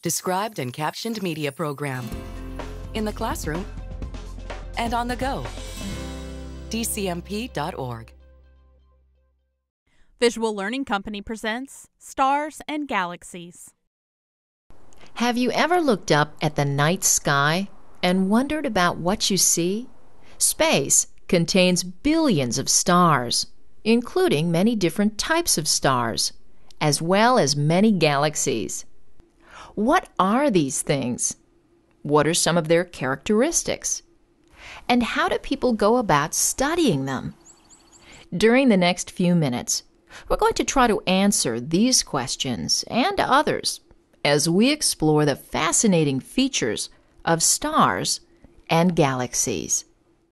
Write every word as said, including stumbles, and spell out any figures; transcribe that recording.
described and captioned media program. In the classroom and on the go. D C M P dot org. Visual Learning Company presents Stars and Galaxies. Have you ever looked up at the night sky and wondered about what you see? Space contains billions of stars, including many different types of stars, as well as many galaxies. What are these things? What are some of their characteristics? And how do people go about studying them? During the next few minutes, we're going to try to answer these questions and others as we explore the fascinating features of stars and galaxies.